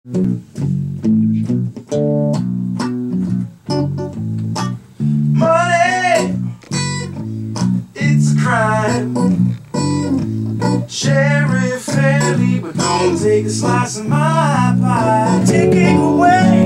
Money, it's a crime. Share it fairly, but don't take a slice of my pie. Taking away